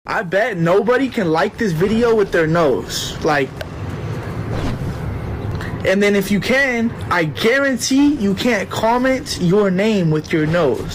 I bet nobody can like this video with their nose. Like, and then if you can, I guarantee you can't comment your name with your nose.